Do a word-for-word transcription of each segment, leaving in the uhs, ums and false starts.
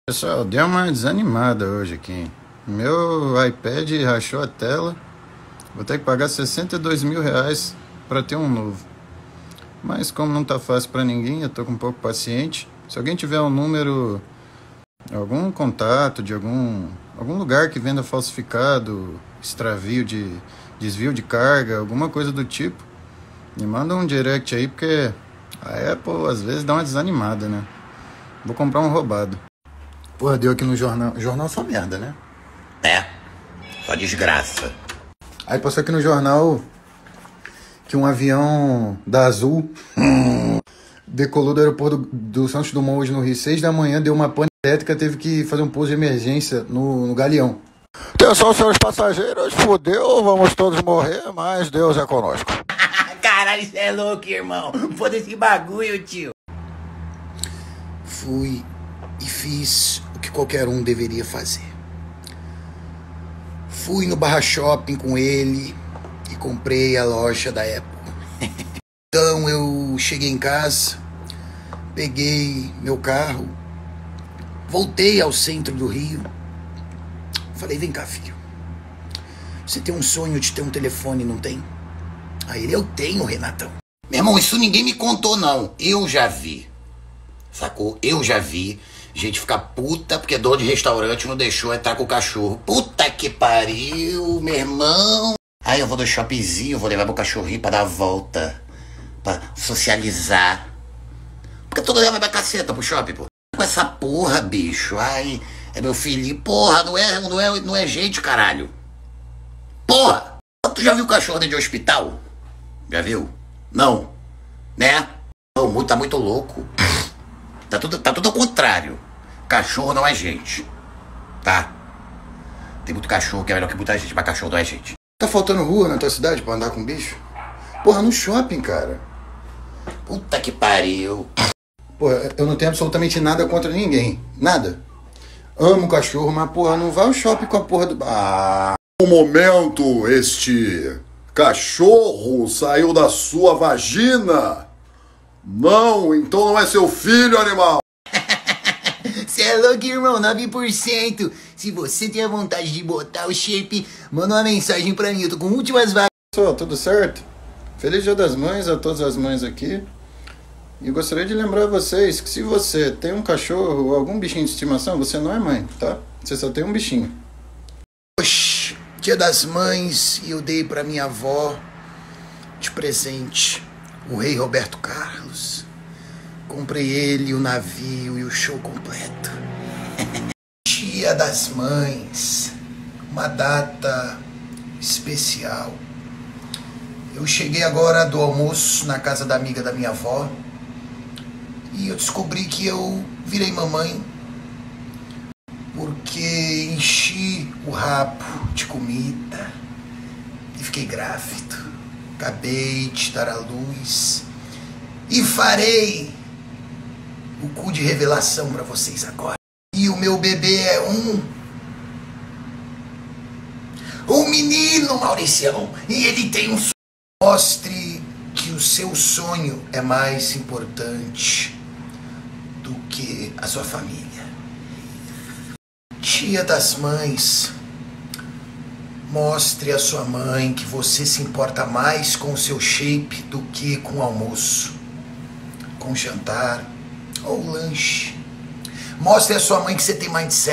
Pessoal, deu uma desanimada hoje aqui. Meu iPad rachou a tela. Vou ter que pagar sessenta e dois mil reais para ter um novo. Mas como não tá fácil para ninguém, eu tô com um pouco paciente. Se alguém tiver um número, algum contato de algum, algum lugar que venda falsificado, extravio de desvio de carga, alguma coisa do tipo, me manda um direct aí, porque a Apple às vezes dá uma desanimada, né? Vou comprar um roubado. Porra, deu aqui no jornal. Jornal só merda, né? É, só desgraça. Aí passou aqui no jornal que um avião da Azul decolou do aeroporto do, do Santos Dumont hoje no Rio, seis da manhã, deu uma pane elétrica, teve que fazer um pouso de emergência no, no Galeão. Atenção, senhores passageiros, fodeu, vamos todos morrer, mas Deus é conosco. Caralho, isso é louco, irmão. Foda esse bagulho, tio. Fui e fiz o que qualquer um deveria fazer. Fui no Barra Shopping com ele e comprei a loja da Apple. Então eu cheguei em casa, peguei meu carro, voltei ao centro do Rio. Falei, vem cá, filho. Você tem um sonho de ter um telefone, não tem? Aí ele, eu tenho, Renatão. Meu irmão, isso ninguém me contou, não. Eu já vi. Sacou? Eu já vi gente ficar puta porque dono de restaurante não deixou entrar com o cachorro. Puta que pariu, meu irmão. Aí eu vou no shoppingzinho, vou levar meu cachorrinho pra dar a volta. Pra socializar. Porque todo dia vai pra caceta pro shopping, pô. Com essa porra, bicho. Ai, é meu filhinho. Porra, não é, não é, não é gente, caralho. Porra! Tu já viu cachorro dentro de hospital? Já viu? Não. Né? Não, tá muito louco. Tá tudo, tá tudo ao contrário. Cachorro não é gente. Tá? Tem muito cachorro que é melhor que muita gente, mas cachorro não é gente. Tá faltando rua na tua cidade pra andar com bicho? Porra, no shopping, cara. Puta que pariu. Porra, eu não tenho absolutamente nada contra ninguém. Nada. Amo cachorro, mas porra, não vai ao shopping com a porra do... Ah... No momento, este cachorro saiu da sua vagina. Não, então não é seu filho, animal. Você é louco, irmão, nove por cento. Se você tem a vontade de botar o shape, manda uma mensagem pra mim. Eu tô com últimas vagas. Pessoal, tudo certo? Feliz Dia das Mães a todas as mães aqui. E gostaria de lembrar vocês que se você tem um cachorro ou algum bichinho de estimação, você não é mãe, tá? Você só tem um bichinho. Oxi, Dia das Mães, e eu dei pra minha avó de presente o rei Roberto Carlos. Comprei ele, o navio e o show completo. Dia das Mães, uma data especial. Eu cheguei agora do almoço na casa da amiga da minha avó e eu descobri que eu virei mamãe porque enchi o rabo de comida e fiquei grávido. Acabei de dar à luz e farei o cu de revelação pra vocês agora. E o meu bebê é um... um menino, Mauricião. E ele tem um sonho. Mostre que o seu sonho é mais importante do que a sua família. Dia das Mães. Mostre à sua mãe que você se importa mais com o seu shape do que com o almoço, com o jantar ou o lanche. Mostre à sua mãe que você tem mindset.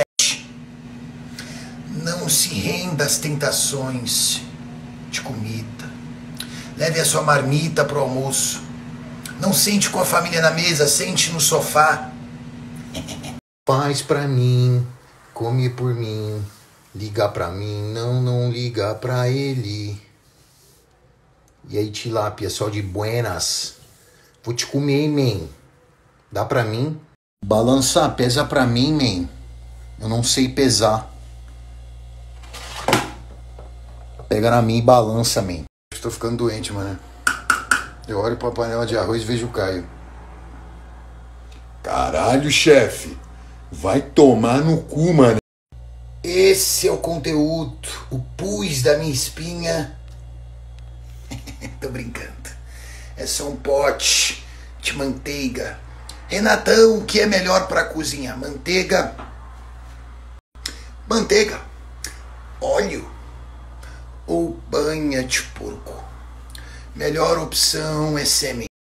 Não se renda às tentações de comida. Leve a sua marmita pro almoço. Não sente com a família na mesa, sente no sofá. Faz pra mim, come por mim. Liga pra mim, não, não liga pra ele. E aí, tilápia, só de buenas. Vou te comer, man. Dá pra mim? Balança, pesa pra mim, man. Eu não sei pesar. Pega na mim e balança, man. Estou ficando doente, mano. Eu olho pra panela de arroz e vejo o Caio. Caralho, chefe. Vai tomar no cu, mano. Esse é o conteúdo, o pus da minha espinha. Tô brincando. É só um pote de manteiga. Renatão, o que é melhor para cozinhar? Manteiga manteiga, óleo ou banha de porco. Melhor opção é sêmen.